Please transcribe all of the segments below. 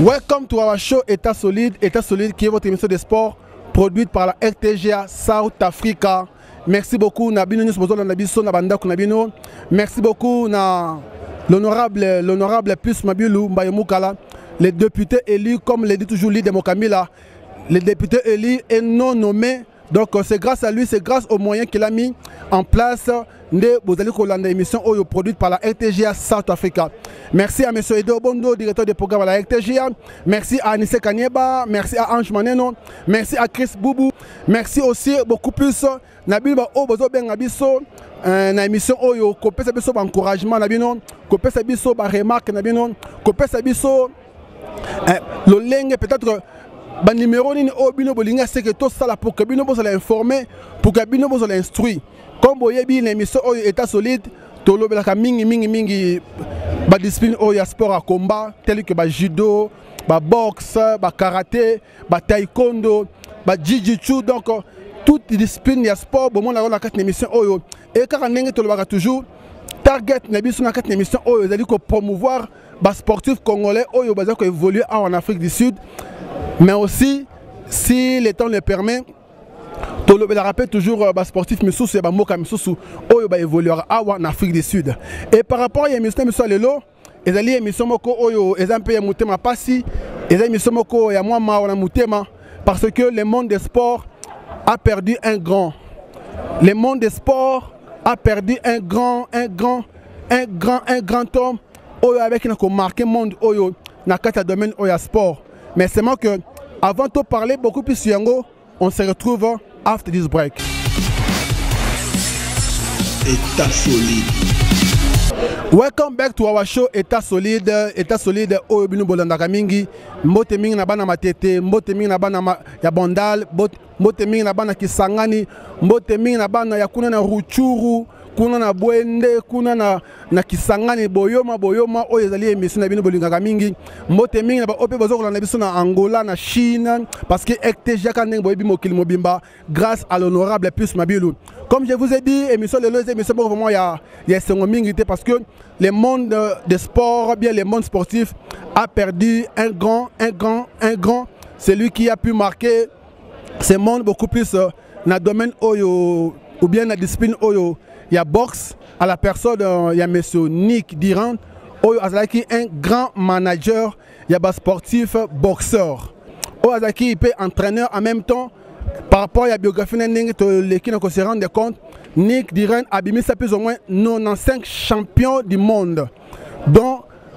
Welcome to our show État Solide qui est votre émission de sport produite par la RTGA South Africa. Merci beaucoup Nabino Nabiso Nabanda Kunabino. Merci beaucoup na l'honorable plus Mabilu Mbayomukala, les députés élus comme le dit toujours Lide Mokamila, les députés élus et non nommés. Donc c'est grâce à lui, c'est grâce aux moyens qu'il a mis en place de Bozali Kolanda émission produite par la RTGA South Africa. Merci à M. Edo Bondo, directeur des programmes à la RTGA. Merci à Anissé Kanyeba, merci à Ange Maneno, merci à Chris Boubou. Merci aussi beaucoup plus Nabil Obozo Bengabiso, une émission Oyo, Kopé Sabiso encouragement Nabino, Kopé Sabiso remarque Nabino, Kopé Sabiso le lingue peut-être. Le numéro ni obino bolinga c'est que tout ça là pour que bino bozo l'informer, pour que bino bozo l'instruire. Comme boyebi une émission État Solide, tolo belaka mingi ba discipline ya sport à combat tel que ba judo, ba boxe, ba karaté, ba taekwondo, ba jiu-jitsu, donc toute discipline ya sport bon on a quatre émissions et car ndenge tolo baka toujours target na biso na quatre émissions zali ko promouvoir ba sportif congolais baza ko évoluer en Afrique du Sud. Mais aussi, si le temps le permet, je le rappelle toujours, les sportifs Missoussou et Moka Missoussou évoluera en Afrique du Sud. Et par rapport à l'émission Lelo, les alliés émission Moko Oyo, les MP Moutema Passi, les émissions Moko et moi Maona Moutema, parce que le monde des sports a perdu un grand. Le monde des sports a perdu un grand homme Oyo avec un marqué monde Oyo dans le domaine Oyo sport. Mais c'est moi que, avant de parler beaucoup plus Yango, on se retrouve after this break. État solide. Welcome back to our show État solide. État solide. Oyobinu Bolandaka mingi. Mbote mingi na bana matete. Mbote mingi na bana ya Bondal. Mbote mingi na bana Kisangani. Mbote mingi na bana ya kuna na Ruchuru. Kuna na Bwende, kuna na Kisangani boyoma oyo ezali émission na bino bolingaka mingi. Mbote mingi na ba ope bozo kolanda biso na Angola na Chine parce que RTGA kaneng boyebi mokili mobimba grâce à l'honorable plus Mabilu. Comme je vous ai dit, émission le émission vraiment il y a sengo mingi parce que le monde des sports, bien le monde sportif a perdu un grand, celui qui a pu marquer ce monde beaucoup plus dans le domaine oyo ou bien la discipline oyo. Il y a boxe à la personne, il y a M. Nick Dirant, Azaki un grand manager, il y a un sportif boxeur. Azaki il peut entraîneur en même temps. Par rapport à la biographie l'équipe on se rend compte, Nick Dirant a mis plus ou moins 95 champions du monde, dont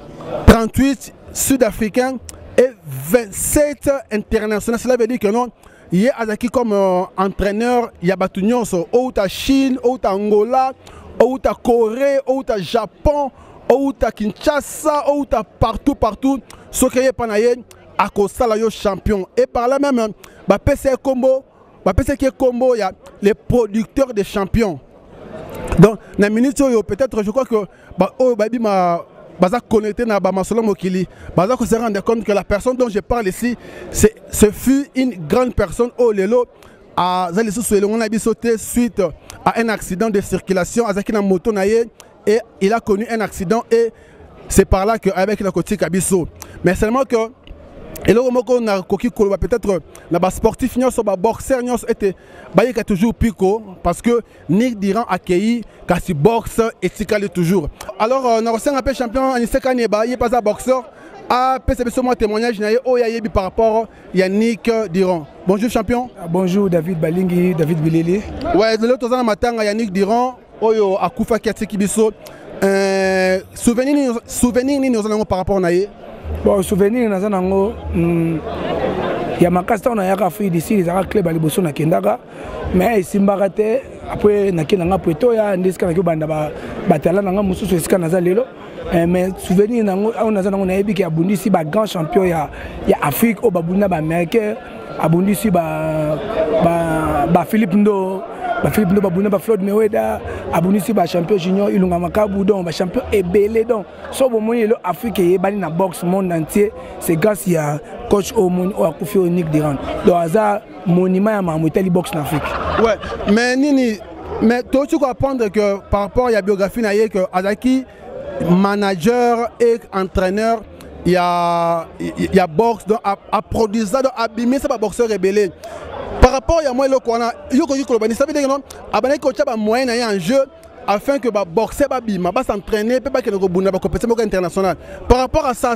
38 sud-africains et 27 internationaux. Cela veut dire que non. Il y a Azaki comme entraîneur, il y a Batunion, ou à Chine, ou à Angola, ou à Corée, ou à Japon, ou à Kinshasa, ou à partout. Ce qui est panayen, à Costa la champion. Et par là même, PC Combo, il y a les producteurs de champions. Donc, dans la minute, peut-être, je crois que Baza connecté na Bamasolo Mokili. Baza se rendre compte que la personne dont je parle ici, ce fut une grande personne au Lelo à Zalisu on a sauté suite à un accident de circulation à Zakina moto naye et il a connu un accident et c'est par là qu'avec la côté Kabiso. Mais seulement que et là on a coquille peut-être na sportif nyos ba boxeur nyos était bayeka toujours pico parce que Nick Dirant accueilli kasi boxe et tikali toujours. Alors on a reçu un peu champion Anissé Kanyeba, il pas un boxeur a PCB sur moi témoignage na yebi par rapport à Nick Dirant. Bonjour champion. Bonjour David Balingi, David Bileli. Ouais, de l'autre matanga ya Nick Dirant oyo akufa kiatiki biso souvenir ni nous allons par rapport na ye. Bon, souvenir na zanango ya makasta on a yaka Afrique d'ici les ara club ali boso na kendaka mais simbaka te après na kinanga poto ya ndiska na ko banda ba tala nanga mususu esika na zalelo mais souvenir nango on a zanango na yebi ki abundisi ba grand champion ya Afrique o babunda ba américain abundisi ba Philippe Ndo babuna ba Floyd Mayweather abundisi ba champion junior Ilunga Makabu donc ba champion ebelé donc so bo moni le Afrique e bali na boxe monde entier c'est grâce à coach Omoni o akufi Nick Dirant donc aza monument ya mamuteli boxe en Afrique. Ouais, mais toi tu comprendre que par rapport à la biographie na que Azaki manager et entraîneur il y a boxe, donc à produire ça, donc abîmer ça, boxeur rebelle. Par rapport à moi, ça veut dire que non, abandonner coach a moyen en jeu afin que boxer bima va s'entraîner, peut pas que le bunda va compétition internationale. Par rapport à ça,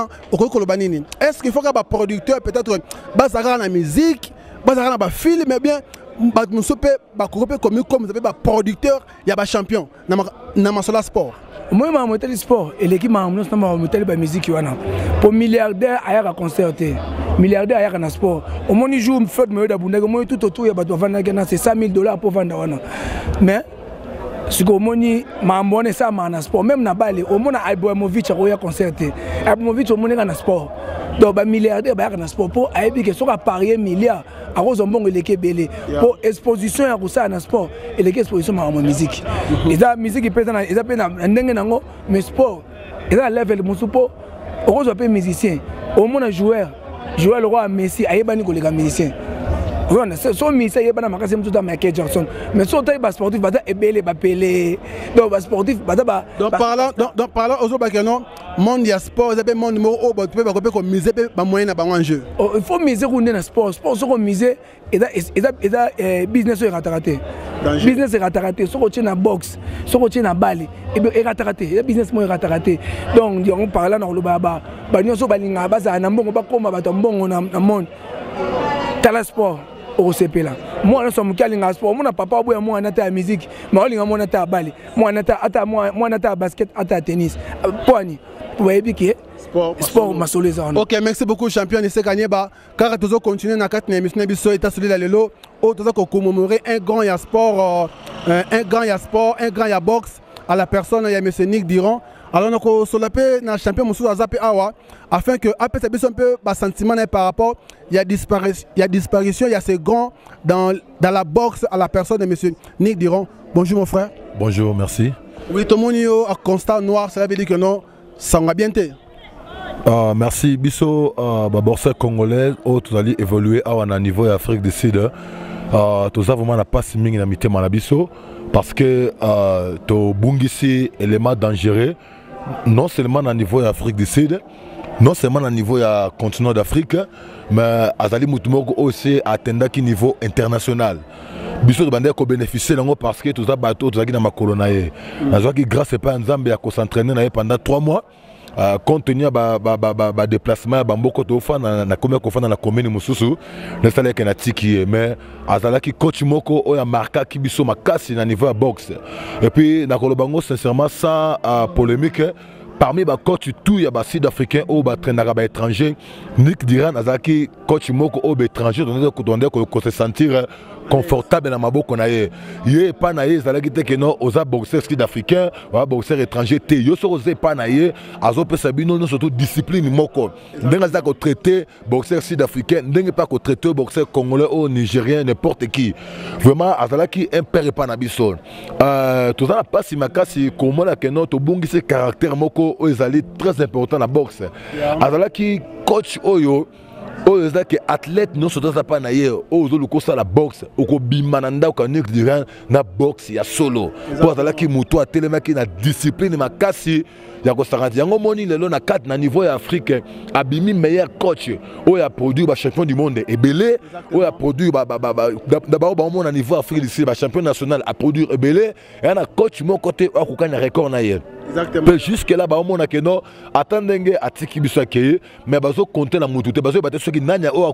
est-ce qu'il faut que producteur peut-être basara la musique, basara la film, mais bien nous sommes comme vous avez producteur, il y a champion dans le sport. Moi, je suis sport et l'équipe m'a amené la musique. Pour milliardaire, il y a un concert. Milliardaire, il y a un sport. Au moins, il joue une fête, mais tout autour, il y a c'est $100,000 pour vendre. Mais, ce que je m'a abonné ça dans le sport. Même dans Bali, au moins, Ibrahimovic a un concert. Ibrahimovic, au moins, il y a un sport. Donc, les milliardaires, il y a un sport. Pour que soit parier milliards, à cause de l'équipe belé. Pour exposition, il y a un sport. Et l'équipe exposition, il y a une musique. Et la musique, il y a un mais sport, il y a un level de sport. Au cause de musicien, au moins, un joueur, le roi Messi, il y a un musicien. Son ministère est pas magasin tout à Michael Jackson, mais son taille sportif bata est belle Pelé, donc sportif bata ba. Donc parlant aux autres non monde ya sport, ça peut monde numéro au tu peux pas comme miser pas moyen na ba en jeu. Il faut miser on dans sport so comme miser et business est raté. Business est raté, so ko na boxe, so ko na balle, et raté, business mo raté. Donc on parle na lo baba, ba nyoso balinga baza na mbongo ba koma ba mbongo na monde. Tala sport au CP là. Moi je suis un sport, mon papa boy moi na ta musique, mais on moi na ta balle, moi na ta basket, ata tennis. Poani. Vous voyez bien sport masoleza. OK, merci beaucoup champion de Sekanyeba. Car tu vas continuer na 4 émissions biso état solide lelo, au tu vas commémorer un grand ya sport, un grand ya boxe à la personne ya monsieur Nick Diron. Alors nous sommes na champion Moussou Azapé Awa afin que après ça un peu sentiment par rapport il y a disparition, il y a ces grands dans la boxe à la personne de monsieur Nick Diron. Bonjour mon frère. Bonjour, merci. Oui, tout le monde a constat noir, ça veut dire que non, ça va bien été. Merci. Bisso, boxeur congolais, tout allé évoluer à un niveau d'Afrique du Sud. Tout ça vraiment n'a pas si ming n'amité malabiso parce que to bungisi élément dangereux non seulement au niveau d'Afrique du Sud, non seulement au niveau du continent d'Afrique, mais azali mutumoko aussi atteindre qui niveau international. Biso de bande ko bénéficier lango parce que tout ça bateau tout ça qui na makolonaye. Azwa qui grâce pas Nzambe à s'entraîner pendant 3 mois. Compte tenu de déplacement bamboko tofa na commune ko fa na commune mususu ne sala que na tiki mais azala ki coach moko o ya marka ki biso makasi na niveau de boxe et puis na kolobango sincèrement sans polémique parmi les coachs tout ya ba sud-africain ou ba traînera ba étranger Nick Diran azaki coach moko o ba étranger donc ko se sentir confortable dans ma boko na ye pas na ye zalaki te que non aux boxeurs sud-africains ou boxeurs étrangers te yo so ose pas na ye azo pesa bino non surtout discipline moko ndenga za ko traiter boxeurs sud-africains ndenga pas ko traiter boxeurs congolais ou nigériens n'importe qui vraiment azalaki un père pas na biso tout ça pas si makasi comment la que non to bungisi caractère moko o ezali très important na boxe azalaki coach oyo oyo que athlète non seulement ça pas na ye ozo luko ça la boxe oko bimananda ko Nick Diran na boxe ya solo pour ça qui muto atelema ki na discipline makasi ya ko sarandi yango moni lelo na 4 na niveau ya Afrique abimi meilleur coach oyo a produit ba champion du monde ebelé oyo a produit d'abord ba mon na niveau Afrique ici ba champion national a produit ebelé et na coach mon côté akukanya record na ye. Exactement. Jusque là, on a que non, attendez à tiki biso akeye, mais bazo compter la moutouté, bazo battre ceux qui n'anya o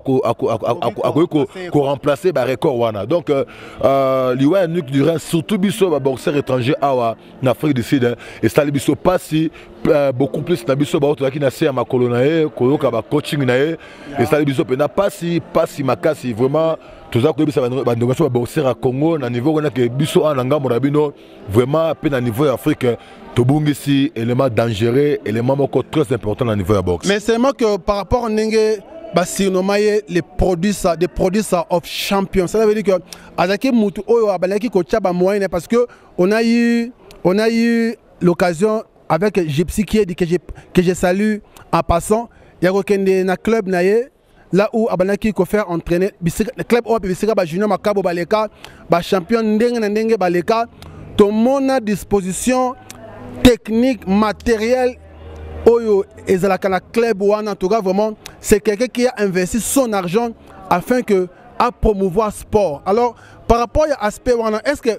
ko remplacer ba record wana. Donc liwa Nick Diran surtout biso ba boxeur étranger awa en Afrique du Sud et ça biso pas si beaucoup plus na biso ba auto qui na se ma colonae ko ka ba coaching na et ça biso pena pas si makasi vraiment tout ça que bisa ba négociation ba boxeur à Congo na niveau on a que biso en ngambo na bino vraiment pe na niveau Afrique Tobungisi, élément dangereux, élément très important au niveau de la boxe. Mais c'est moi que par rapport à Nenge, les produits of champions. Ça veut dire que Azaki Moutou Oyo Abalaki Kochaba moyen parce que on a eu l'occasion avec Gypsy qui dit que je salue en passant. Il y a un club naye là où Abalaki ko faire entraîner le club O Bisika ba junior Makabo Baleka ba champion Ndenge Baleka tout le monde à disposition technique, matériel Oyo Ezalakana Club Wana, en tout cas, vraiment, c'est quelqu'un qui a investi son argent afin que à promouvoir sport. Alors, par rapport à l'aspect, est-ce que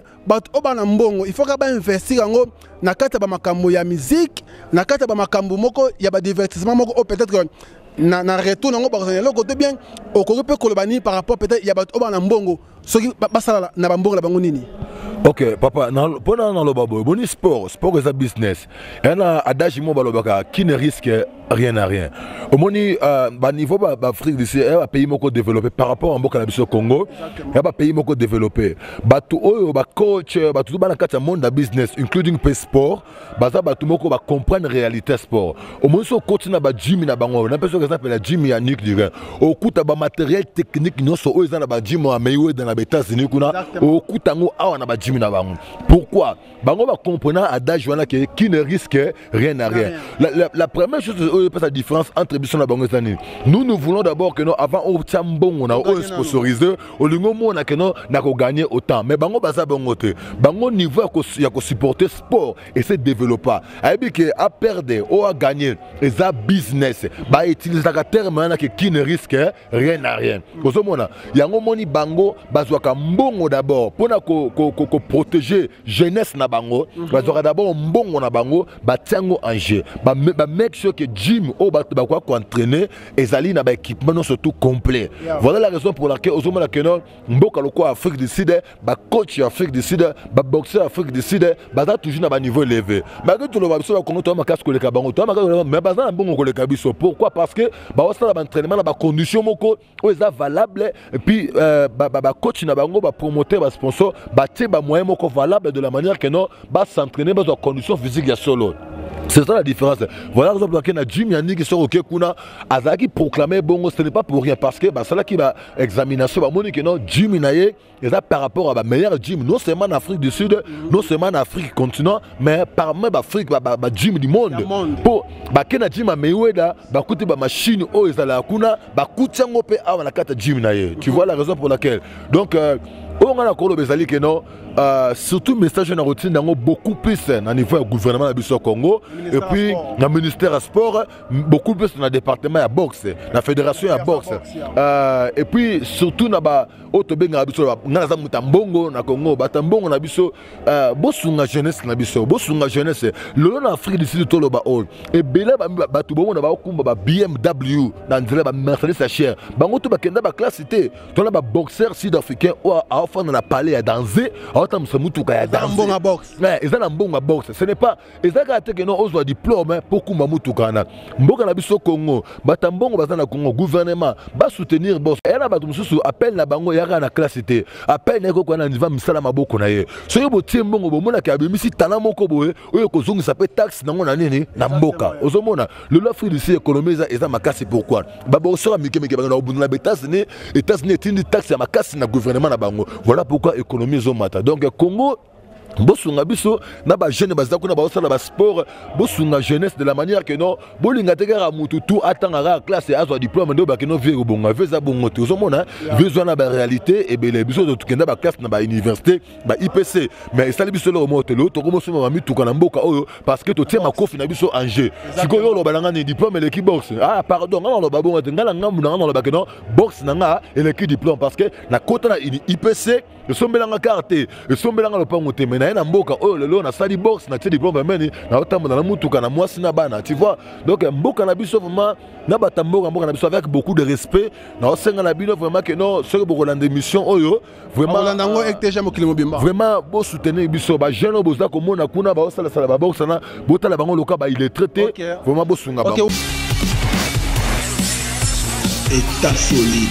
il faut investir en na kata ba makambo ya musique, na kata ba makambo moko ya ba divertissement moko peut-être que na retour nango ba le côté bien au peut kolobani par rapport peut-être ya ba obana mbongo soki basala na ba mbongo la bango nini. Ok, papa, pendant le babo, bon sport est un business. Et un adage mo balobaka qui ne risque rien à rien. Au moni niveau Afrique d'ici, un pays moko développé par rapport à Mboka Nabiso Congo, un pays moko développé. Batu oyo ba coach, batu ba na kata monde da business including sport, baza batu moko ba comprendre réalité sport. Au moni so coach na ba gym na bango, na personne qui s'appelle la gym ya Nick dirait. Au kuta ba matériel technique nyonso oyo za na ba gym à Maywe dans la États-Unis kuna, au kuta ngo awa na ba gym. Pourquoi? Bango va comprendre adage qui ne risque rien à rien. La première chose, c'est la différence entre Bisson et Bango. Nous voulons d'abord que nous, avant on tient bon, on a sponsorisé, au lieu on a que nous n'avons gagné autant. Mais Bango basa Bango te. Bango niveau il y a supporter sport et se développer. Avec que à perdre ou à gagner, et ça business. Bah utiliser la terme qui ne risque rien à rien. Au moment il y a un moment Bango basoa kambongo d'abord pour na protéger jeunesse na bango, bazora d'abord mbongo na bango, batiango en jeu, ba make sure que gym ou ba quoi entraîner ezali na ba équipement surtout complet. Voilà la raison pour laquelle aux hommes la kenon mboka loko Afrique du Sud, ba coach Afrique du Sud, ba boxeur Afrique du Sud, baza toujours na ba niveau élevé. Malgré tout le ba biso ba Congo to ma casque le kabango, to ma mais baza na mbongo le kabiso. Pourquoi? Parce que ba osala ba entraînement na ba condition moko o eza valable et puis ba coach na bango ba promoteur ba sponsor ba tie ba moyen moko valable de la manière que non va s'entraîner dans des conditions physiques solo. C'est ça la différence. Voilà la raison pour laquelle la gym Yannick qui sort au Kekuna Azaki proclamé bon ce n'est pas pour rien parce que c'est là qui va examination va montrer que non gym inaye et ça par rapport à la meilleure gym non seulement en Afrique du Sud non seulement en Afrique continent mais parmi l'Afrique ba gym du monde pour ba kena gym à Mayweather ba côté ba machine oh ezala kuna ba kutiango pe a na kata gym inaye tu vois la raison pour laquelle donc on a encore le bezali que non surtout message na routine dans beaucoup plus au niveau du gouvernement du Congo et puis dans le ministère du sport beaucoup plus dans le département de boxe la fédération de boxe et puis surtout na ba otobenga biso ngana za mutambongo na Congo batambongo na biso bosunga jeunesse na biso bosunga jeunesse le na Afrique du Sud to lo ba all et bela ba tu bongo na ba okumba ba BMW na nzela ba Mercedes à cher bango to ba kenda ba classe cité to na ba boxeur sud-africain ou a offert na palais à danser ce n'est pas que nous avons un diplôme pour que nous ayons un Congo. Le gouvernement va soutenir boss. Et là, appelle la bango yara na classe cité. Appelle neko kwa na niva misala maboko na ye. So yo botie mbongo bomona ka bimisi tala moko boye oyo kozongi ça peut taxe nango na nini na mboka. Ozomona le l'Afrique du Sud économiser eza makasi pourquoi? Baba osora mike bana obunna États-Unis est une taxe ya makasi na gouvernement na bango. Voilà pourquoi économie zomata. Donc Congo bosunga biso na ba jeune bazako na ba osala ba sport bosunga jeunesse de la manière que non bolinga tegara mutu tout atangara classe azwa diplôme ndo ba que non vie bonga veza bongo to zomona besoin na ba réalité et bele biso to kenda ba classe na ba université ba IPC mais sali biso lo motelo to komo soma mi tukana mboka oyo parce que to tie makofi na biso en jeu sikoyo lo balanga ni diplôme l'équipe boxe ah pardon ngala lo babonga ngala ngambu na lo ba que non boxe na et l'équipe diplôme parce que na kota na IPC le sombelanga carte le sombelanga lo pango te mais na mboka oyo lelo na sali box na tie diplôme meni na otambo na mutuka na mwasi na bana tu vois donc mboka na biso vraiment na batamboka mboka na biso avec beaucoup de respect na osenga na bino vraiment que non ce que beaucoup d'émission oyo vraiment landango ekteja mokilimo bimba vraiment bo soutenir biso ba jeune boza ko mona kuna ba osala sala ba box na botala bango loka ba il est traité vraiment bo sunga ba État solide.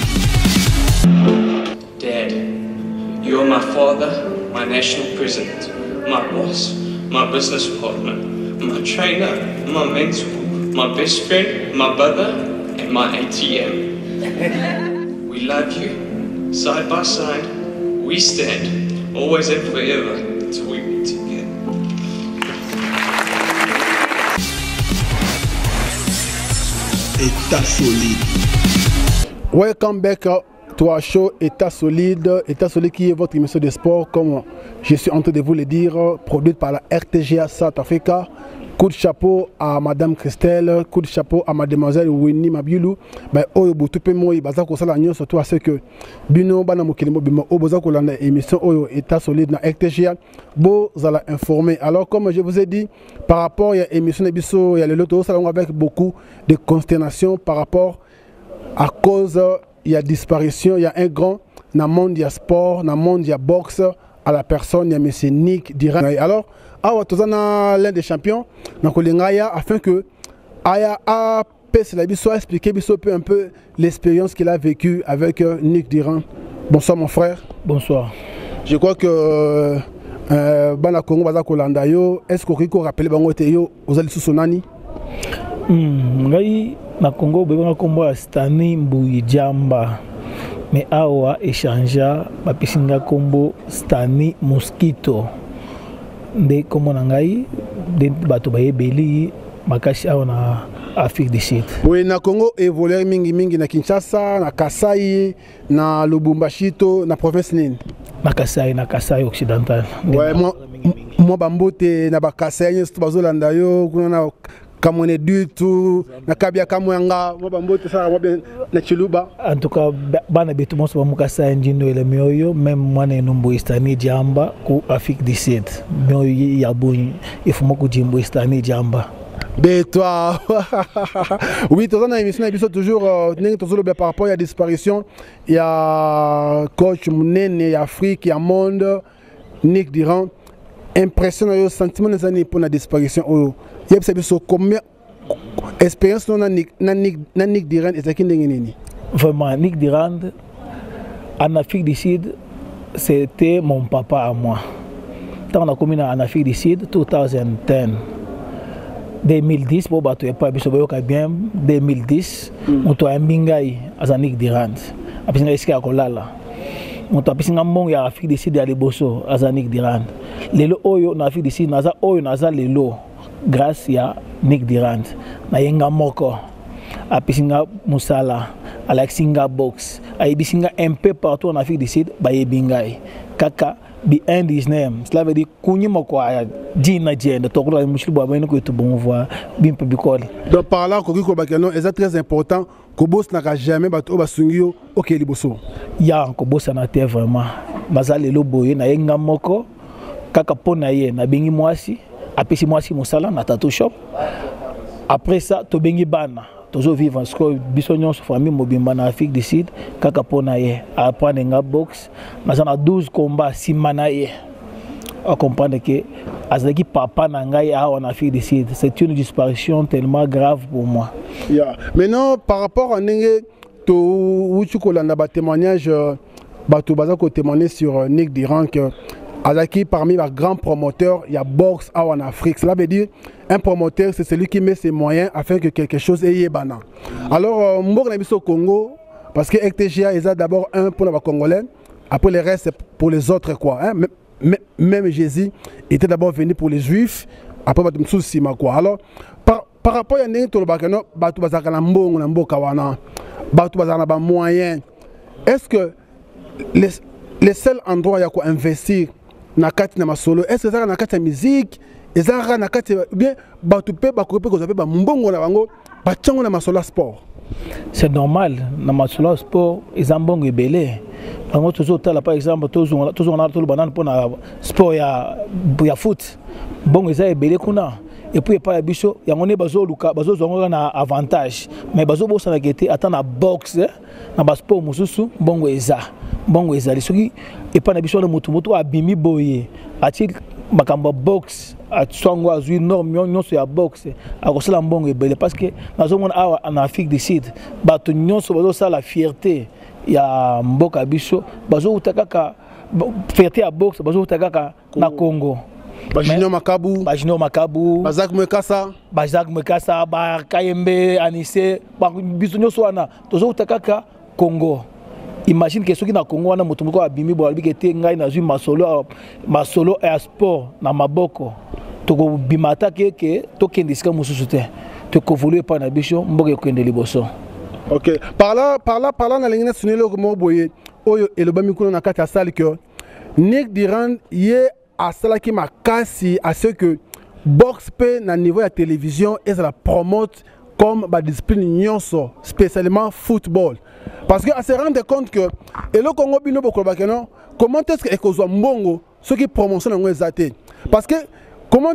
Dad, you're my father, my national president, my boss, my business partner, my trainer, my mentor, my best friend, my brother, and my ATM. We love you. Side by side, we stand, always and forever, till we meet again. État solide. Welcome back to our show État solide qui est votre émission de sport, comme je suis en train de vous le dire, produite par la RTGA South Africa. coup de chapeau à Madame Christelle, coup de chapeau à Mademoiselle Winnie Mabilou. Ben oyo botupe moi baza ko sala nyonso surtout à ce que bino bana mokilimo bima o boza ko landa émission oyo état solide na RTGA bo zala informé. Alors comme je vous ai dit par rapport à émission biso il y a le loto salon avec beaucoup de consternation par rapport à cause il y a disparition, il y a un grand dans le monde du sport, dans le monde du boxe à la personne il y a monsieur Nick Diran. Alors l'un des champions afin que Aya a expliquer un peu l'expérience qu'il a vécue avec Nick Diran. Bonsoir mon frère. Bonsoir. Je crois que Bana Congo baza kolanda yo, est-ce que vous rappelez bango te yo ozali susonani? Ngai na Congo bebanga kombo Stani Mbuyijamba. Mais awa échangea bapisinga kombo Stani Mosquito. Nde komo na ngai de bato bayebeli makashi awa na Afrique du Sud. Oui, na Congo évolué mingi na Kinshasa, na Kasai, na Lubumbashi, na province nini? Na Kasai occidental. Ouais, moi bambote na ba Kasai nyesto bazolanda yo kuna na kamone du tout na kabia kamwanga moi bambote ça na Chiluba. En tout cas bana betu monso bamukasa njindo ile mioyo même mwana nombo Stani Jamba ku Afrique du Sud. Mioyo ya boni ifumo ku jimbo Stani Jamba. Ben toi, oui, tout ça dans l'émission, il y a toujours par rapport à la disparition. Il y a coach Mounene, il y a Afrique, il y a Monde, Nick Diran. Impressionnant le sentiment des années pour la disparition. Il y a combien d'expérience dans Nick Diran et qui n'est vraiment, Nick Diran, en Afrique du Sud, c'était mon papa à moi. Quand on a commis en Afrique du Sud, 2010. 2010, bon, tu n'es pas bien. 2010, on a un bingai à Nick Diran. Après, on a esquissé à Kolala. On a pisé un bon ya Afrique du Sud à Liboso à Nick Diran. Les lots oyo na Afrique du Sud, naza oyo naza les lots grâce à Nick Diran. Na yenga moko, a pisinga musala, a la singa box, a ibisinga un peu partout en Afrique du Sud, ba bingai. Kaka bi indisnem, cela veut dire kunyi moko a dina jenda to ko mushil bo ba ko to bon voir bim pe bikol. Donc par là ko bakeno est très important ko boss na jamais ba to ba sungio OK liboso. Ya ko boss na te vraiment. Bazali lo boye na yenga moko kaka pona ye na bengi mwasi, apesi mwasi musala na tattoo shop. Après ça to bengi bana. Toujours vivre en bisognon sur famille mobimba na Afrique du Sud kaka pona ye apprendre nga boxe mais on a 12 combats si manaye on comprendre que azaki papa na ngai en Afrique du Sud c'est une disparition tellement grave pour moi. Yeah. Maintenant par rapport à nenge to uchuko la ba témoignage bato baza ko témoigner sur Nick Diran que azaki parmi les grands promoteurs, il y a boxe en Afrique. Cela veut dire un promoteur, c'est celui qui met ses moyens afin que quelque chose ait bana. Alors, Mbok na biso Congo, parce que RTGA est d'abord un pour les Congolais, après le reste c'est pour les autres quoi. Hein? Même Jésus était d'abord venu pour les Juifs, après Batumsou Sima quoi. Alors, par rapport à Nengi Tolobakano, Batu Bazaka na Mbongo na Mboka wana, Batu Bazaka na ba moyens. Est-ce que les seuls endroits où il y a quoi investir na kati na masolo, est-ce que ça na kati ya musique, ezara na kati bien batu pe ba ko pe ko ba mbongo na bango ba tchango na masolo sport. C'est normal na masolo sport ezambongo ebele. Bango toujours tala par exemple toujours on a tout le banane pour na sport ya foot. Bongo eza ebele kuna. Et puis pas biso yango ne bazo luka bazo zongo na avantage. Mais bazo bosa na kete ata na boxe na ba sport mususu bongo eza. Bongo ezali soki epa na biso na mutu abimi boye ati makamba box atsango azui norme nyonso ya box akosala mbongo ebele parce que nazomona awa en Afrique du Sud bato nyonso bazo sala fierté ya mboka biso bazo utakaka fierté ya box bazo utakaka na Congo. Bajino Makabu, Bazak Mwekasa, ba Kayembe Anise, ba biso nyonso wana tozo utakaka Congo. Imagine que ceux qui na Congo wana moto moko abimi bo albi kete ngai na zui masolo et sport na maboko toko bimata ke to kendisika mususu te to ko voler pa na biso mboke ko ndeli boso. OK, par là na lingina sunelo ko mo boye oyo elobami kuna na kati ya salle que Nick Diran ye asala ki makasi à ce que boxe peut na niveau de télévision et ça la promote comme la discipline nyonso, spécialement football. Parce qu'elle se rend compte que et le Congo bino bokolobakeno comment est-ce que ekozwa mbongo ceux qui promotionnent ngo ezate. Parce que comment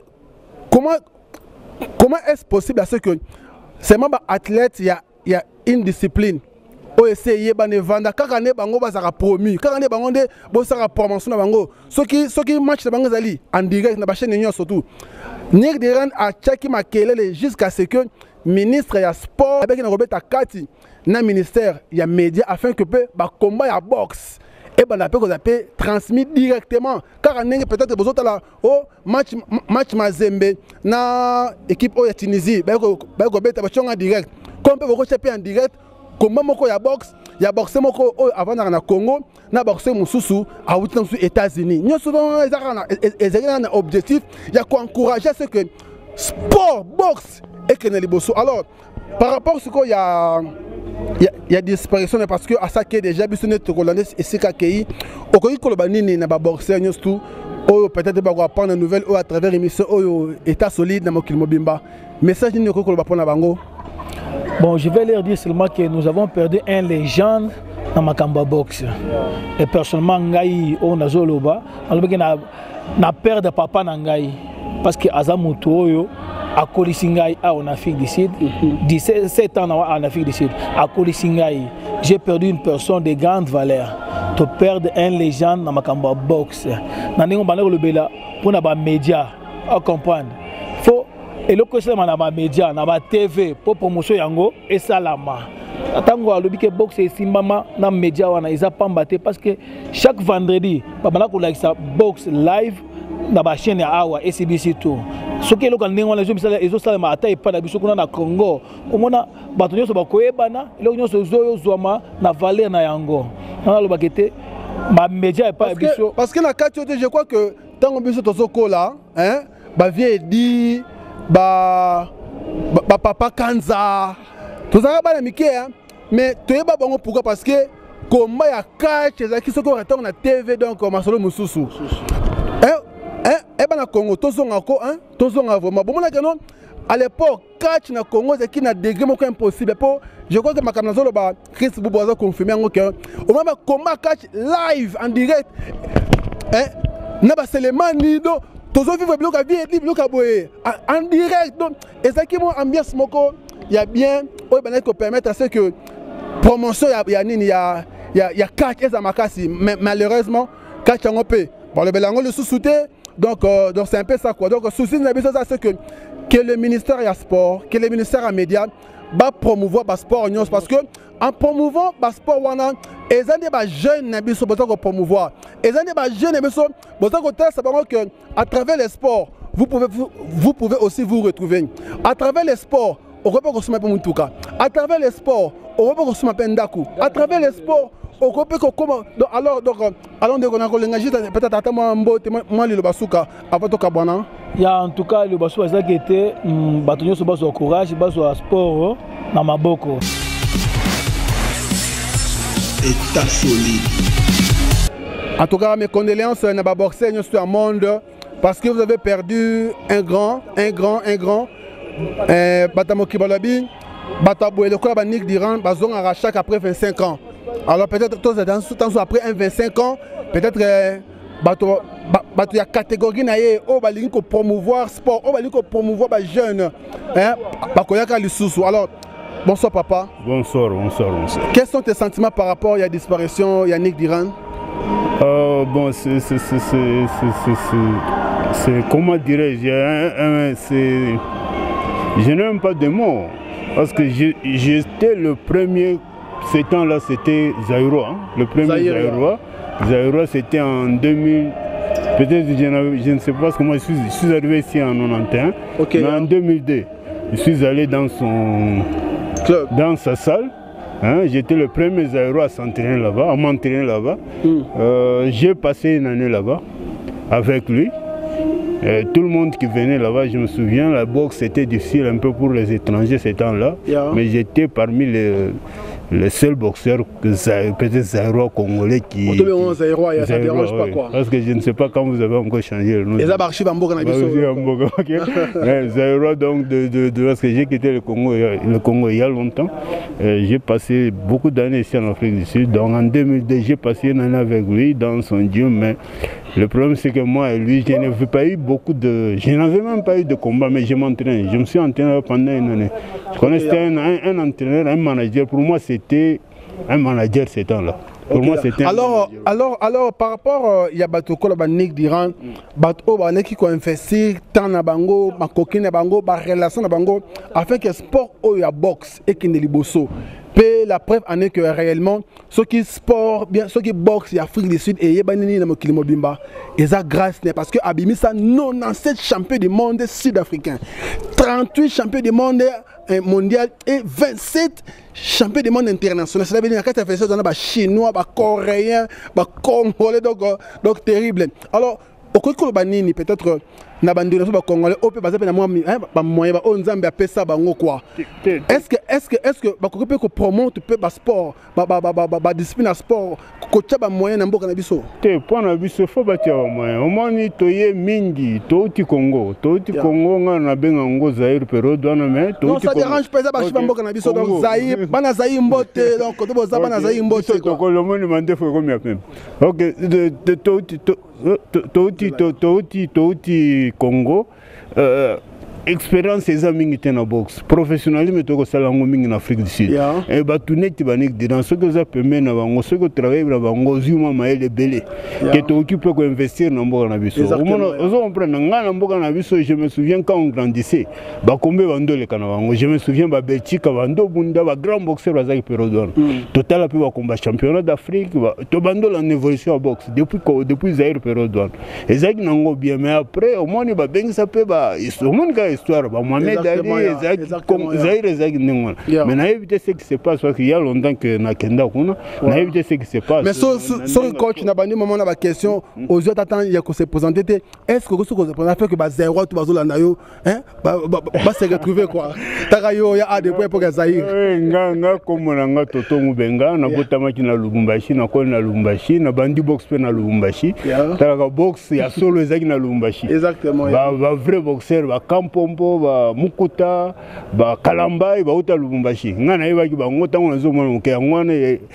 est-ce possible à ce que seulement ba athlète il y a une discipline o essayer ba ne vanda kaka ne bango ba sera promu kaka ne bango de bo sera promotion na bango ceux qui match na bango zali en direct na ba chaîne nyonso surtout Nik Diran a checké ma kelele jusqu'à ce que ministre ya sport avec na Robert Kati na ministère ya média afin que peut ba combat ya boxe et ben la peut qu'on appelle transmis directement car peut-être besoin là oh match Mazembe na équipe ya Tunisie ba ko beta ba chonga direct comme peut ko cheper en direct combat moko ya boxe moko avant na Congo na boxe mususu a wuti aux États-Unis nous sommes un objectif il y a quoi encourager ce que sport boxe et que na liboso. Alors par rapport à ce qu'il y a disparition parce que à ça qui est déjà bisonné tokolandais et c'est kakei okoki kolobanini na ba boxeur nous tout peut-être ba ko prendre une nouvelle à travers émission état solide na mokili mobimba message ni okoki koloba pona bango. Bon, je vais leur dire seulement que nous avons perdu un légende dans Makamba Boxe. Et personnellement, Ngaï, on a zoloba, na père de papa Nangaï, parce que Azamuto a Kolisingaï en Afrique du Sud, 17 ans en Afrique du Sud, à Kolisingaï, j'ai perdu une personne de grande valeur. Tu perds un légende dans Makamba Boxe. Nandengo Banero le Bela pour na ba média, à comprendre. Et le côté na média na TV pour promotion yango et salama atango alobi ke boxe et simbama na média wana isa pambaté parce que chaque vendredi babana ko like sa boxe live na ba chaîne ya awa SBC tout ce que le kandengo na jomisa ezo salama ata epa na biso kuna na Congo omona bato nyoso bakoyebana le nyoso zoyo zwama na valeur na yango na lo bakete ba média epa biso parce que na kati je crois que tango biso tozoko là hein ba vie dit ba papa Kanza tout ça ba na mike mais toyeba bango pourquoi parce que combat ya catch ezaki soko retourne na TV donc masolo mususu ba na Congo tozonga ko hein tozonga vraiment bon na non à l'époque catch na Congo ezaki na degré moko impossible pour je crois que makamna zolo ba Chris Buboza confirmer ngo que au moment combat catch live en direct na ba Selemani do tozo vivre bloc à vie et bloc à boyer en direct donc et ça qui mon ambiance moko il y a bien on va nous permettre à ce que promotion ya nini ya catch et makasi mais malheureusement catch en opé bon le belango le sous-souté donc c'est un peu ça quoi donc souci n'a besoin ça que le ministère ya sport que le ministère à médias va promouvoir le sport parce que en promouvant le sport wana et ça des jeunes n'a besoin de promouvoir et ça des jeunes n'a besoin que à travers les sports vous pouvez aussi vous retrouver à travers les sports on peut consommer pour Mutuka à travers les sports on peut consommer Pendaku à travers les sports on peut comment alors donc allons de connaître le peut-être attends moi le basuka avant to kabana il y a en tout cas le basuka ça qui était batonyo so baso courage baso sport na maboko état solide. En tout cas mes condoléances na ba boxer nous sur le monde parce que vous avez perdu un grand Batamoki Balabi Bataboué le club Nik Diran bazon à chaque après 25 ans. Alors peut-être tous dans après 25 ans peut-être bato ya catégorie na ye o balingi ko promouvoir sport o balingi ko promouvoir ba jeune hein bakoyaka lisusu. Alors bonsoir papa. Bonsoir. Quels sont tes sentiments par rapport à la disparition de Nik Diran? Bon c'est comment dirais-je je n'ai même pas de mots parce que j'étais le premier. Ce temps-là, c'était Zaïro, hein? Le premier Zaïro, c'était en 2000. Peut-être je ne sais pas comment je suis arrivé ici en 91. Okay, mais en 2002, je suis allé dans son club, dans sa salle. Hein? J'étais le premier Zaïro à s'entraîner là-bas, à m'entraîner là-bas. J'ai passé une année là-bas avec lui. Tout le monde qui venait là-bas, je me souviens, la boxe était difficile un peu pour les étrangers ces temps-là. Yeah. Mais j'étais parmi le seul boxeur peut-être Zaïrois congolais qui... Zaïrois, ça ne dérange pas quoi. Parce que je ne sais pas quand vous avez encore changé le nom. Les archives en Boga. Zaïrois, donc, parce que j'ai quitté le Congo il y a longtemps. J'ai passé beaucoup d'années ici en Afrique du Sud. Donc en 2002, j'ai passé une année avec lui dans son gym. Mais le problème, c'est que moi et lui, je n'avais pas eu beaucoup de... Je n'avais même pas eu de combat, mais je m'entraînais. Je me suis entraîné pendant une année. Je connaissais un entraîneur, un manager. Pour moi, c'était un manager ces temps-là. Pour moi, c'était alors, par rapport il y a Batoko, Nick Diran, Bato, qui ont investi tant na bango, ma coquine na bango, ma relation na bango, afin que sport ou ya boxe et qui ne liboso. La preuve en est que réellement, ceux qui sport, bien ceux qui boxent en Afrique du Sud et Yebanini na Mokilimo Bimba, ils ont grâce parce que Abimisa 97 champions du monde sud-africain, 38 champions du monde mondial et 27 champions du monde international. Ça veut dire que tu as fait ça dans les Chinois, les Coréens, les Congolais, donc terrible. Alors, au côté de Banini, peut-être na bandira so ba congolais au peut baza pe na moyen ba onzambe apesa bango quoi. Est-ce que ba ko peut ko promote pe ba sport ba discipline sport ko tchaba moyen na mboka na biso te pour na biso faut ba tia moyen au moins ni toye mingi to ti Congo nga na benga ngo Zaïre pero douane mais to non ça dérange pas ça ba chiba mboka na biso donc Zaïre bana Zaïre mbote donc to boza bana Zaïre mbote to ko le monde mande faut comme ya même OK Toti Congo expérience eza mingi te na boxe professionnalisme to ko sala ngo mingi na Afrique du Sud et ba tuneti banik dans ce que ça permet na bango ce que travailler na bango zuma maele belé que to occupe ko investir na mboka na biso ozo comprendre nga na mboka na biso je me souviens quand on grandissait ba kombe bando le kana bango je me souviens ba Belgique bando bunda ba grand boxeur bazaki perodon total a pu ba combat championnat d'Afrique to bando la évolution en boxe depuis Zaïre perodon ezaki nango bien mais après au moins ba bengisa pe ba au moins histoire ba Mohamed Ali Zaïre ezaki ndengona mais na éviter ce qui se passe parce qu'il y a longtemps que na kenda kuna na éviter ce qui se passe mais so coach na bandi moment na ba question aux autres attend il y a ko se présenter est-ce que ce qu'on a fait que ba Zaïre tout bazolanda yo hein ba se retrouver quoi taka yo ya a des points pour Zaïre nga komona nga toto ngubenga na botamaki na Lubumbashi na ko na Lubumbashi na bandi box pe na Lubumbashi taka box ya solo ezaki na Lubumbashi exactement ba vrai boxeur ba Kampombo ba Mukuta ba Kalambai ba uta Lubumbashi nga na yebaki bango tango nazomona moke yangwana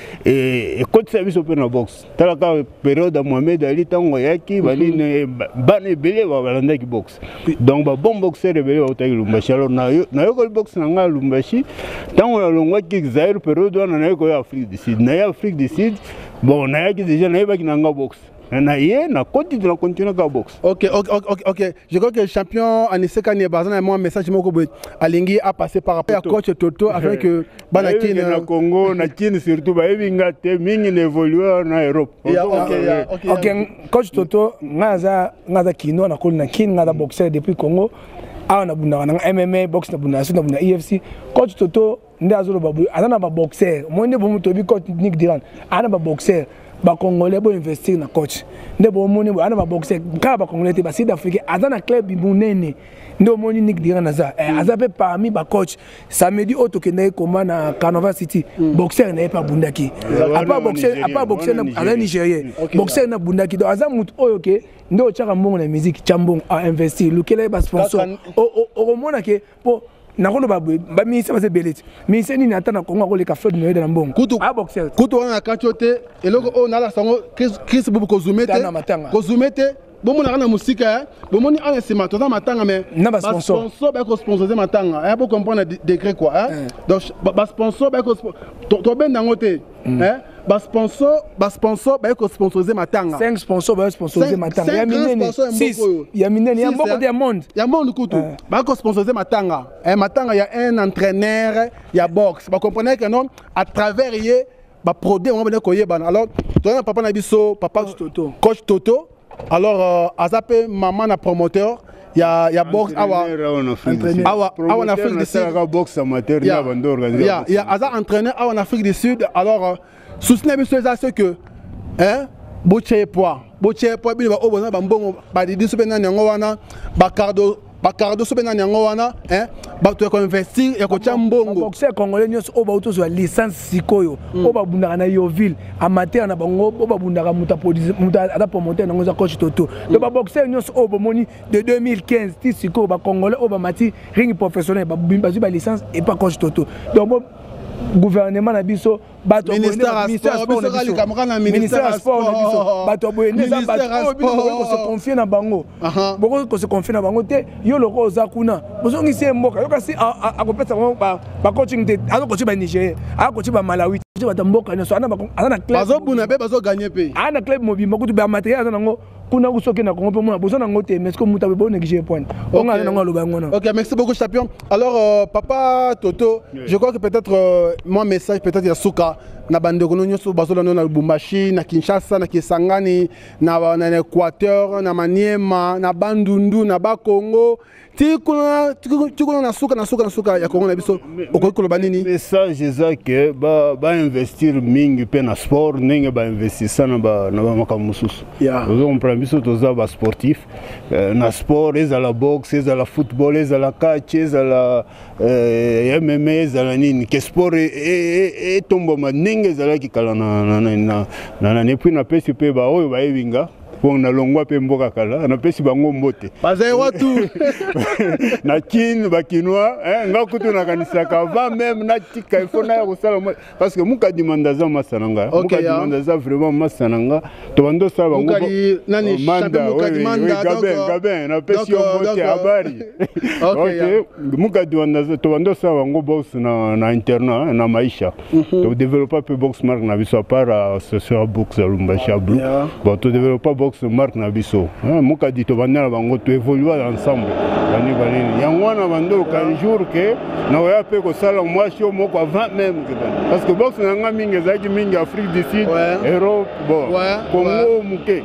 e kotisa biso pe na box talaka période ya Mohamed Ali tango yaki banini bane belé ba balandaki box donc ba bon boxeur belé ba uta Lubumbashi alors na yoko box na nga Lubumbashi tango na longwaki Zaïre période wana na yoko ya Afrique du Sud na ya Afrique du Sud bon na yaki déjà na yebaki na nga box na côté de la continuer à boxe. Ok. Je crois que le champion Anissé Kanye Bazan a un message Alingi a passé par rapport à coach Toto afin que Banakin na Congo, na Chine surtout ba ebinga te mingi évoluer na Europe. Ok, coach Toto ngaza kino na kol na kin ngaza boxer depuis Congo. Ah na bunda na MMA box na bunda na bunda UFC. Coach Toto ndazo babu azana ba boxer. Mo ndé bomu tobi coach Nick Diran. Ana ba boxer. Ba Congolais bo investir na coach ndebo moni bo ana ba boxer ka ba Congolais te ba Sud Afrique azana club munene ndo moni Nick Diran naza azape parmi ba coach samedi auto kende koma na Carnaval City boxer na pas bundaki apa boxer na ala Nigérien boxer na bundaki do azamut oyo ke ndo chaka mbongo na musique chambong a investir lukele ba sponsor o mona ke po nakono ba ministre base beleti ministre ni natana kongo ko le ka fête noyé na mbongo a boxer kutu wana kanchote eloko o nala sango Chris bubu ko zoomete bomo na musika bomoni ana sima to matanga mais na sponsor ba ko sponsoriser matanga hein pour comprendre degré quoi hein donc ba sponsor ba ko to ben dangote hein ba sponsor ba ko sponsoriser matanga 5 sponsors ba sponsoriser matanga ya minene 6 ya minene ya mboko de monde kutu ba ko sponsoriser matanga matanga ya un entraîneur ya boxe ba comprendre que non à travers yé ba produit on va ko yebana alors to papa na biso papa coach Toto alors azape maman na promoteur ya box awa en Afrique du Sud box amateur ya bando organiser ya aza entraîneur en Afrique du Sud alors soutenir biso ça que hein boche poids bino ba obona ba mbongo ba didi so pe na nyango wana ba bacardo so bena nyango wana bato ya ko investir ya ko tia mbongo boxeur congolais nyonso o ba uto so licence sikoyo o ba bundaka na Yoville amateur na bango o ba bundaka muta ata promoteur na ngoza coach Toto do ba boxeur nyonso o bomoni de 2015 ti sikoyo ba congolais o ba mati ring professionnel ba bimba ba licence et pas coach Toto donc gouvernement na biso bato ministère sport bato ko se confier na bango boko ko se confier na bango te yo loko za kuna bozongi se mboka yo kasi akopesa ba coaching te azo coach ba Niger a coach ba Malawi ba mboka nyo so ana na club bazo buna be bazo gagner pe ana club mobimba kutu ba materiel nango kuna kusoke na Congo pe mona bozo nango te mais ko muta be bon négliger point on a nango lo bango. OK, merci beaucoup champion. Alors papa Toto, je crois que peut-être mon message peut-être ya suka na bandeko nyonso bazola na Lubumbashi na Kinshasa na Kisangani na Équateur na Maniema na Bandundu na Bakongo tikuna na suka ya Congo na biso okoko loba nini message ezake ba investir mingi pe na sport ninge ba investir sana ba makamususu ozo comprendre biso toza ba sportif na sport ezala boxe ezala football ezala catch ezala MMA ezala nini ke sport etombo ninge ezala ki kala na ne puis na pesi pe ba oyo ba ebinga pour na longwa pe mboka kala na pesi bango mbote bazai watu na kin ba kinwa nga kutu na kanisaka va même na tika il faut na ya kosala parce que muka demanda za masananga muka demanda za vraiment masananga to bando sala bango nani manda gaben na pesi mbote habari OK muka demanda za to bando sala bango box na internet na maisha to développer pe box mark na biso para social box Lubumbashi blue bon to développer box marque na biso muka dit to banda bango to évoluer ensemble bani balini yango na bando ka jour que na ya pe ko sala moi show moko avant même parce que box na nga mingi zaki mingi Afrique du Sud Europe bon Congo muke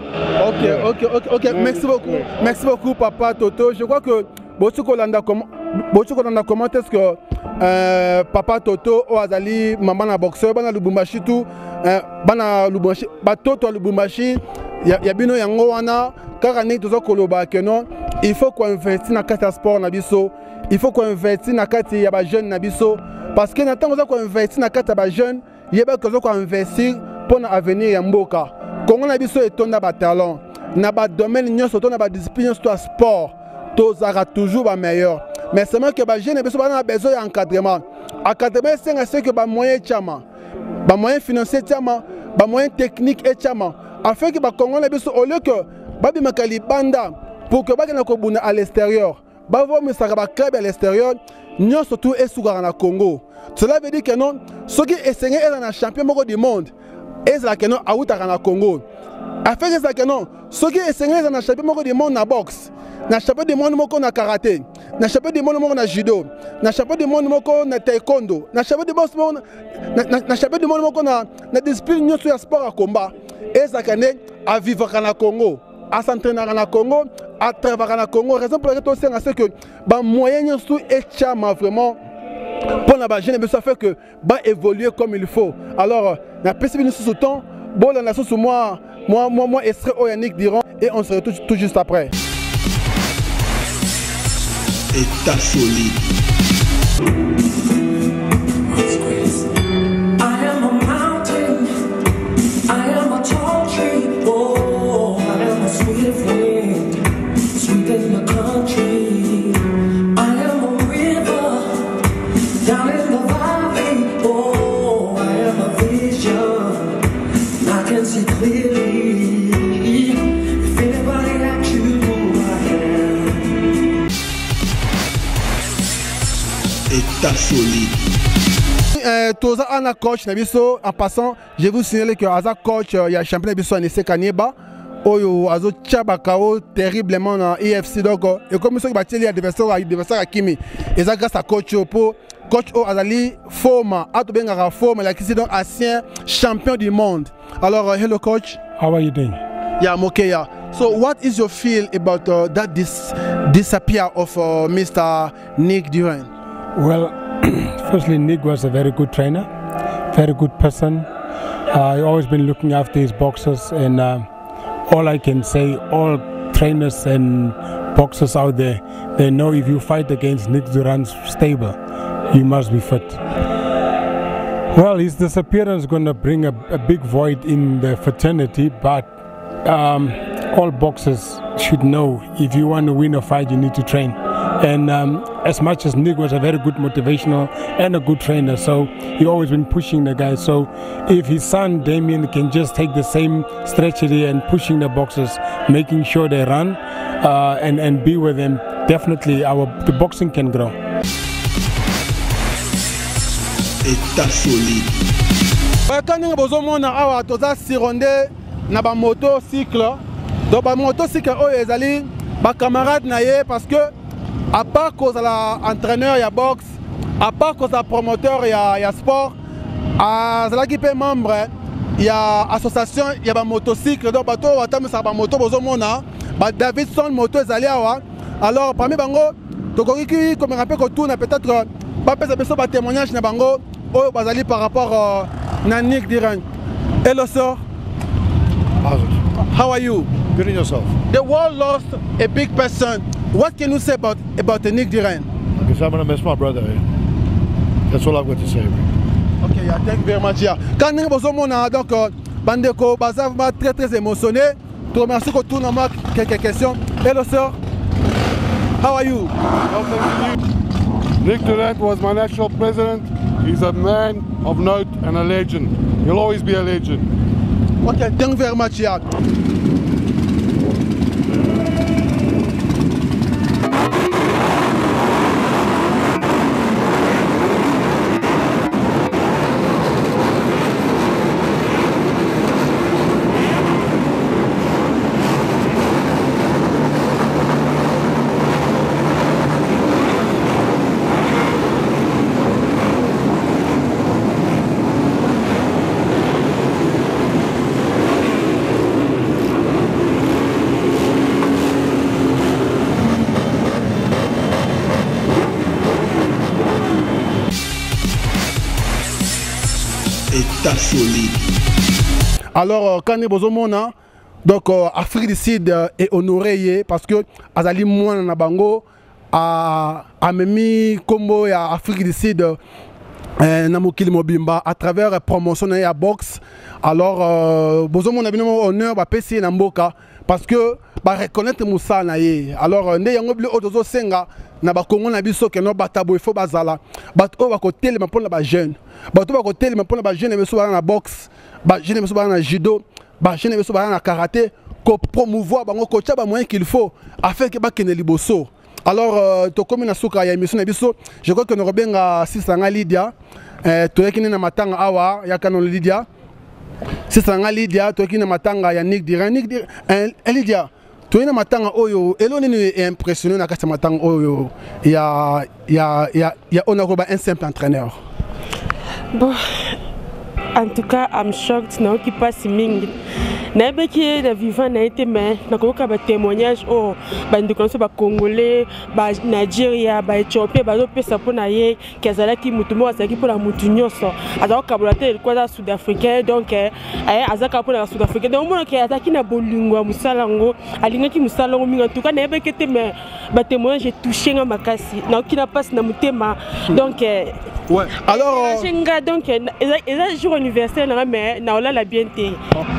OK merci beaucoup papa Toto. Je crois que Botuko landa comment est-ce que papa Toto o azali maman na boxeur bana Lubumbashi tout bana Lubumbashi batoto Lubumbashi ya bino yango wana kaka ni tozo koloba que non il faut qu'on investir na kati sport na biso il faut qu'on investir na kati ya ba jeune na biso parce que na tango za ko investir na kati ya ba jeune yeba ko zo ko investir pour na avenir ya mboka Congo na biso etonda ba talent na ba domaine nyonso to na ba discipline to sport tozara toujours ba meilleur mais seulement que ba jeune biso bana besoin d'encadrement c'est ce que ba moyen chama ba moyen financier chama ba moyen technique et chama afin que ba Congo na biso au lieu que ba bimaka libanda pour que ba na ko buna à l'extérieur ba vo misaka ba club à l'extérieur nyo surtout esukara na Congo. Cela veut dire que non ceux qui essaient être na champion du monde et ça que non autaka na Congo afin que ça que non ceux qui essaient être na champion du monde na boxe na champion du monde moko na karaté na champion du monde moko na judo na champion du monde moko na taekwondo na champion du monde na champion du monde moko na discipline nyonso ya sport à combat et ça que né à vivre na Congo à s'entraîner na Congo à travailler na Congo raison pour laquelle on sait que ba moyen nyonso et chama vraiment pour la jeune ça fait que ba évoluer comme il faut. Alors na possibilité sous temps bon la nation sur moi Esther Oyanik diront et on se retrouve tout juste après. État solide. État solide. Toza ana coach Nabiso en passant, je vous signale que Aza coach il y a champion Nabiso Anissé Kanieba oyo azo tchaba kao terriblement dans EFC donc et comme ça bateli adversaire Kimi et ça grâce à coach pour coach O Azali forma atobenga forma la qui donc ancien champion du monde. Alors hello coach. How are you doing? Yeah, I'm okay. Yeah. So, what is your feel about that disappear of Mr. Nick Duran? Well, firstly, Nick was a very good trainer, very good person. He always been looking after his boxers, and all I can say, all trainers and boxers out there. They know if you fight against Nick Duran's stable, you must be fit. Well, his disappearance is going to bring a big void in the fraternity, but all boxers should know if you want to win a fight, you need to train. And as much as Nick was a very good motivational and a good trainer, so he always been pushing the guys. So if his son Damien can just take the same strategy and pushing the boxers, making sure they run and be with them, definitely the boxing can grow. État solide. Quand nous avons un sirondé na ba motocycle, donc ba motocycle ezali ba camarade na ye parce que à part cause la entraîneur ya boxe, à part cause la promoteur ya sport, à cela qui peut membre ya association ya ba motocycle donc bato watami sa ba moto bozomona ba Davidson moto ezali awa. Alors parmi bango tokoki comme rappel ko tourne peut-être ba pesa beso ba témoignage na bango oyo bazali par rapport na Nick Duran. Hello sir. How are you? Good in yourself. The world lost a big person. What can you say about Nick Duran? Because I'm gonna miss my brother. That's all I've got to say. Okay, yeah, thank you very much. Yeah. Quand nous avons donc Bandeko Baza très très émotionné. Je remercie que tout le monde quelques questions. Hello sir. How are you? Well, thank you. Nick Duran was my national president. He's a man of note and a legend. He'll always be a legend. Okay, thank you very much. Yeah. État solide. Alors, quand nous avons donc Afrique du Sud est honorée parce que Azali Mouana Nabango a mis combo à Afrique du Sud Namokili Mobimba à travers la promotion de la boxe. Alors, nous avons honneur à PC Namboka parce que reconnaître Moussa Naye. Alors, nous avons oublié autres senga na ba Congo na biso ke no batabo il faut bazala. Bat o ba ko telema pour na jeune. Bat o ba ko telema pour na jeune beso na boxe, ba jeune beso na judo, ba jeune beso na karaté ko promouvoir bango ko tcha ba moyen qu'il faut afin que ba kene liboso. Alors to comme na suka ya émission na biso, je crois que nous rebenga sisanga Lydia to yekine na matanga awa ya kanon Lydia. Sisanga Lydia to yekine matanga ya Nick Duran. Nick Duran Lydia tu es matanga oyo eloni ni impressionné na kasa matanga oyo ya on a un simple entraîneur. Bon, en tout cas, I'm shocked non qui passe ming. N'aime qui est vivant n'a été mais n'a qu'aucun témoignage oh bande de ba congolais ba Nigeria ba Éthiopie ba d'autres pays pour naïe qu'azala qui mutumo azaki pour la mutunyoso azao kabulate le quoi sud-africain donc azaka pour la sud-africain donc mon qui azaki na bolingwa musalango alinga ki musalango minga en tout cas n'aime que mais ba témoignage j'ai touché nga makasi na qui na passe na mutema donc ouais alors donc les jours anniversaire mais na ola la bienté.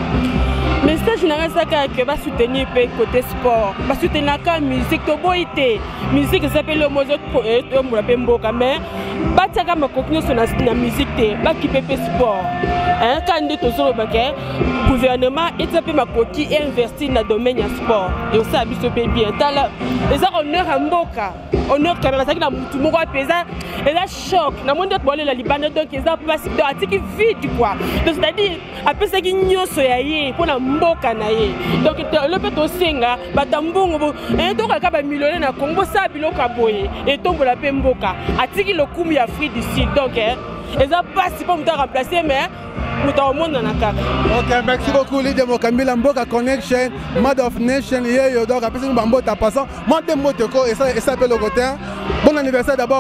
Mais ça, je n'ai pas que va soutenir le côté sport, va soutenir la musique, la musique qui s'appelle le Mozart pour Mboka, mais pas de ma coquille sur la musique, pas qui peut sport. Quand on est au le gouvernement est un peu ma coquille et investir dans le domaine du sport. Et ça, c'est bien. Et ça, honneur à Mboka, honneur à la tout le monde et là, choc. Dans le monde de la Liban, donc, ils ont passé de l'article vide, quoi. Donc, c'est-à-dire, après ça, ils ont soyé pour la Mboka naye. Donc le fait au Senga, batambongo et donc à ba millionnaire na Congo ça biloka boye et tombe la Mboka. Atiki le coup ya Afrique du Sud donc ils ont pas si pour me remplacer mais muta monde na kaka. OK, merci beaucoup Lydia Mokambila Mboka Connection, Mad of Nation yo donc après nous bambo ta passant. Moi de motoko et ça appelle le côté. Bon anniversaire d'abord.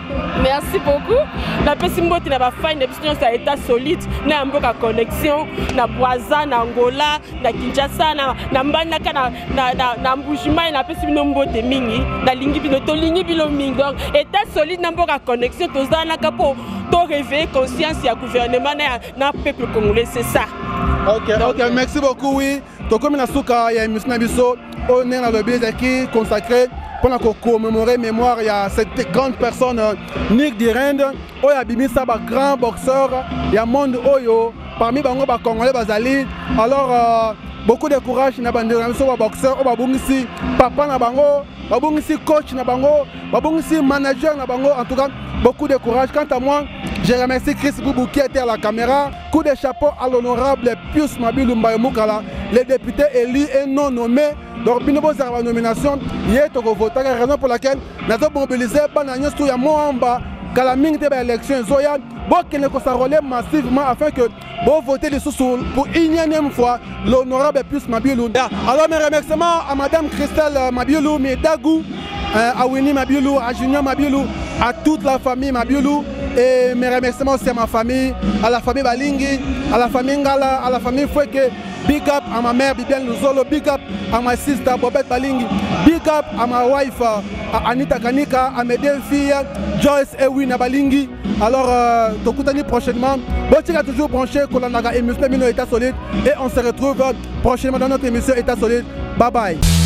Merci beaucoup. La Pessimbote n'a pas fait une émission sur état solide. Na un peu de connexion. Na Boisa, na Angola, na Kinshasa, na Mbandaka, na Mbushima, na Pessimbote mingi. Na lingi bino to lingi bino mingi. Donc état solide n'a pas de connexion. Tous dans la capo. To réveiller conscience du gouvernement na peuple congolais, c'est ça. Ok, merci beaucoup. Oui, to comme na souka ya émission na biso, on est dans le billet qui consacré pour commémorer mémoire il y a cette grande personne Nick Dirende, oyo abimisa ba grand boxeur ya monde oyo parmi bango ba congolais bazali. Alors beaucoup de courage na bande na ba boxeur o ba bungisi papa na bango, ba bungisi coach na bango, ba bungisi manager na bango. En tout cas, beaucoup de courage. Quant à moi, je remercie Chris Boubou qui était à la caméra. Coup de chapeau à l'honorable Pius Mabilou Mbaye Moukala, les députés élus et non nommés. Donc, nous avons la nomination. Il y a une raison pour laquelle nous avons mobilisé pour ya Moamba, Kalaming de l'élection. Zoya, qui ne s'enrôler massivement afin que vous votez les sous pour une énième fois l'honorable Pius Mabilou. Alors, mes remerciements à Madame Christelle Mabilou, Medagou, à Winnie Mabilou, à Junior Mabilou, à toute la famille Mabilou. Et mes remerciements aussi à ma famille, à la famille Balingi, à la famille Ngala, à la famille Foueke. Big up à ma mère Bibiane Luzolo, big up à ma sister Bobette Balingi, big up à ma wife Anita Kanika, à mes deux filles Joyce et Wina Balingi. Alors, Tokutani prochainement. Bon, tu as toujours branché Kolanaga émission État solide et on se retrouve prochainement dans notre émission État solide. Bye bye.